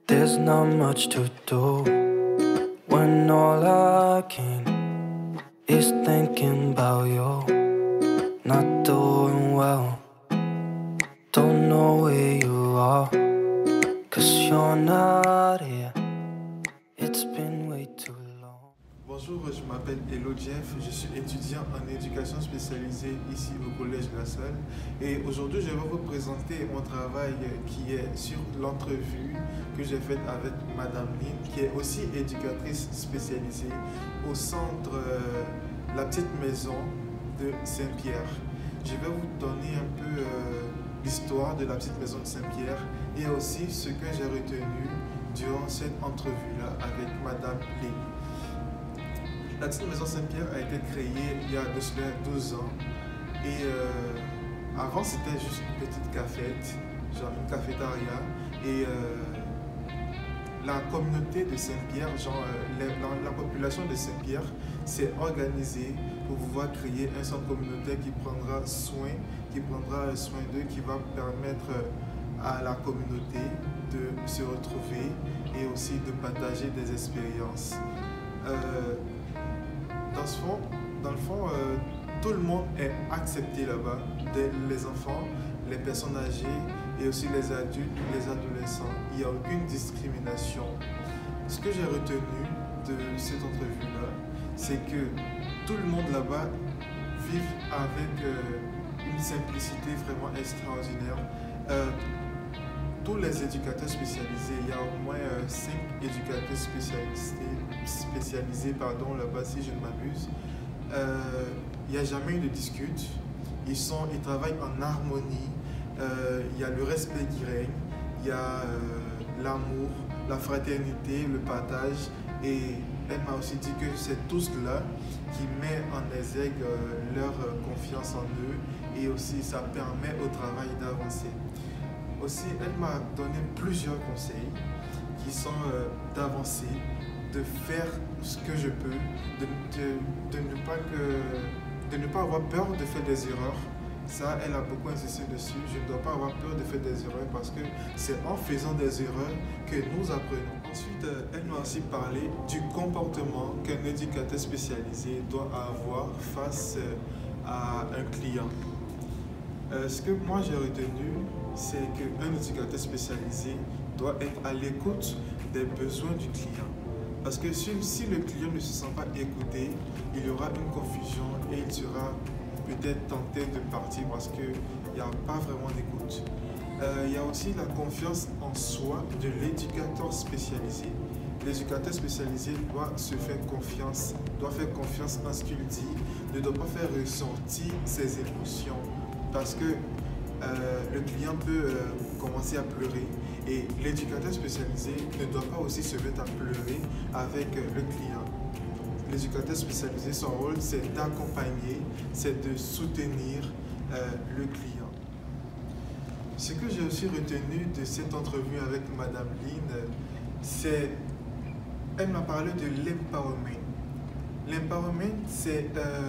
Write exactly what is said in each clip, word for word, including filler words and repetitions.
There's not much to do when all I can is thinking about you. Not doing well, don't know where you are, 'cause you're not here. It's been way too long. Bonjour, je m'appelle Hello Jeff, je suis étudiant en éducation spécialisée ici au Collège La Salle et aujourd'hui je vais vous présenter mon travail qui est sur l'entrevue que j'ai faite avec Madame Lynn, qui est aussi éducatrice spécialisée au centre euh, La Petite Maison de Saint-Pierre. Je vais vous donner un peu euh, l'histoire de la Petite Maison de Saint-Pierre et aussi ce que j'ai retenu durant cette entrevue-là avec Madame Lynn. La Petite Maison Saint-Pierre a été créée il y a de cela douze ans et euh, avant c'était juste une petite cafette, genre une cafétéria et euh, la communauté de Saint-Pierre, genre euh, la, la population de Saint-Pierre s'est organisée pour pouvoir créer un centre communautaire qui prendra soin, qui prendra soin d'eux, qui va permettre à la communauté de se retrouver et aussi de partager des expériences. Euh, Dans, ce fond, dans le fond, euh, tout le monde est accepté là-bas, les enfants, les personnes âgées et aussi les adultes, les adolescents. Il n'y a aucune discrimination. Ce que j'ai retenu de cette entrevue-là, c'est que tout le monde là-bas vit avec euh, une simplicité vraiment extraordinaire. Euh, tous les éducateurs spécialisés, il y a au moins euh, cinq éducateurs spécialisés, spécialisés pardon, là-bas si je ne m'abuse. Euh, il n'y a jamais eu de dispute, ils, sont, ils travaillent en harmonie, euh, il y a le respect qui règne, il y a euh, l'amour, la fraternité, le partage et elle m'a aussi dit que c'est tout cela qui met en exergue euh, leur confiance en eux et aussi ça permet au travail d'avancer. Aussi, elle m'a donné plusieurs conseils qui sont euh, d'avancer, de faire ce que je peux, de, de, de, ne pas que, de ne pas avoir peur de faire des erreurs. Ça, elle a beaucoup insisté dessus. Je ne dois pas avoir peur de faire des erreurs parce que c'est en faisant des erreurs que nous apprenons. Ensuite, euh, elle m'a aussi parlé du comportement qu'un éducateur spécialisé doit avoir face euh, à un client. Euh, ce que moi j'ai retenu, c'est qu'un éducateur spécialisé doit être à l'écoute des besoins du client. Parce que si, si le client ne se sent pas écouté, il y aura une confusion et il sera peut-être tenté de partir parce qu'il n'y a pas vraiment d'écoute. Euh, il y a aussi la confiance en soi de l'éducateur spécialisé. L'éducateur spécialisé doit se faire confiance, doit faire confiance en ce qu'il dit, ne doit pas faire ressortir ses émotions. Parce que euh, le client peut euh, commencer à pleurer et l'éducateur spécialisé ne doit pas aussi se mettre à pleurer avec euh, le client. L'éducateur spécialisé, son rôle, c'est d'accompagner, c'est de soutenir euh, le client. Ce que j'ai aussi retenu de cette entrevue avec Madame Lynn, c'est elle m'a parlé de l'empowerment. L'empowerment, c'est euh,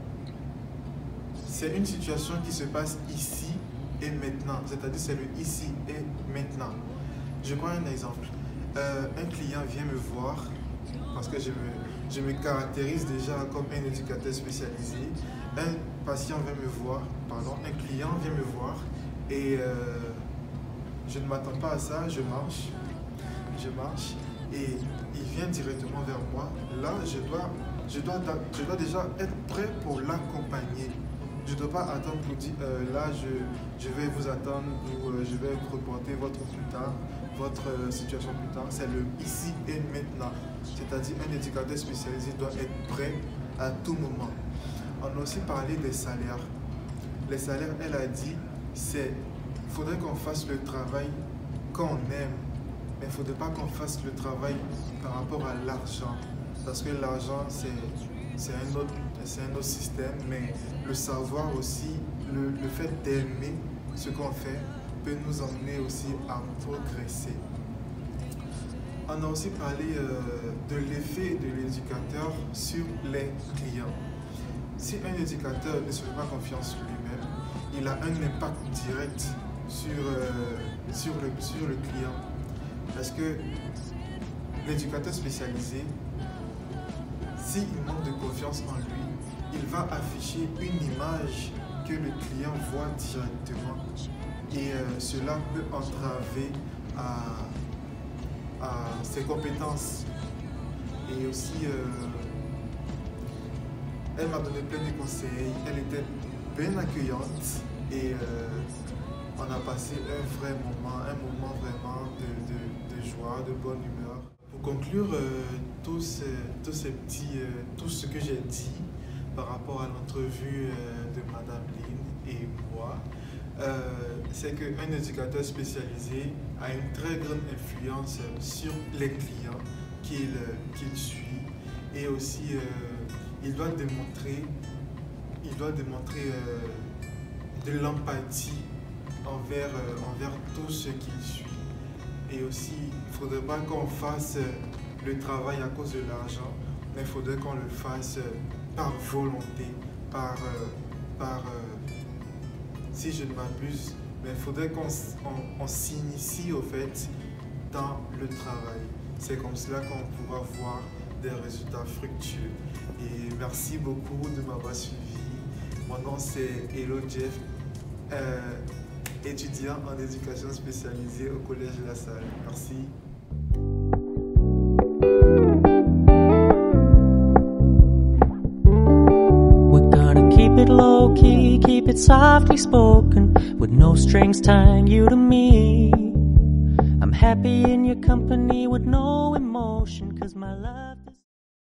c'est une situation qui se passe ici et maintenant, c'est-à-dire c'est le ici et maintenant. Je prends un exemple. Euh, un client vient me voir, parce que je me, je me caractérise déjà comme un éducateur spécialisé. Un patient vient me voir, pardon, un client vient me voir et euh, je ne m'attends pas à ça, je marche, je marche et il vient directement vers moi. Là, je dois, je dois, je dois déjà être prêt pour l'accompagner. Je ne dois pas attendre pour dire euh, là je, je vais vous attendre ou euh, je vais reporter votre plus tard, votre euh, situation plus tard. C'est le ici et maintenant. C'est-à-dire un éducateur spécialisé doit être prêt à tout moment. On a aussi parlé des salaires. Les salaires, elle a dit, c'est il faudrait qu'on fasse le travail qu'on aime, mais il ne faudrait pas qu'on fasse le travail par rapport à l'argent. Parce que l'argent, c'est c'est un autre, c'est un autre système, mais le savoir aussi, le, le fait d'aimer ce qu'on fait peut nous emmener aussi à progresser. On a aussi parlé euh, de l'effet de l'éducateur sur les clients. Si un éducateur ne se fait pas confiance en lui-même, il a un impact direct sur, euh, sur, le, sur le client. Parce que l'éducateur spécialisé, s'il manque de confiance en lui, il va afficher une image que le client voit directement et euh, cela peut entraver à, à ses compétences. Et aussi, euh, elle m'a donné plein de conseils, elle était bien accueillante et euh, on a passé un vrai moment, un moment vraiment de, de, de joie, de bonne humeur. Pour conclure, euh, tous, ces, tous ces petits, euh, tout ce que j'ai dit par rapport à l'entrevue euh, de Madame Lynn et moi, euh, c'est qu'un éducateur spécialisé a une très grande influence sur les clients qu'il qu'il suit et aussi euh, il doit démontrer, il doit démontrer euh, de l'empathie envers, euh, envers tous ceux qu'il suit. Et aussi, il ne faudrait pas qu'on fasse le travail à cause de l'argent, mais il faudrait qu'on le fasse par volonté, par, euh, par euh, si je ne m'abuse, mais il faudrait qu'on on, on s'initie au fait dans le travail. C'est comme cela qu'on pourra voir des résultats fructueux. Et merci beaucoup de m'avoir suivi. Mon nom c'est Hello Jeff, euh, étudiant en éducation spécialisée au Collège La Salle. Merci. We're gonna keep it low key, keep it softly spoken, with no strings tying you to me. I'm happy in your company with no emotion, 'cause my love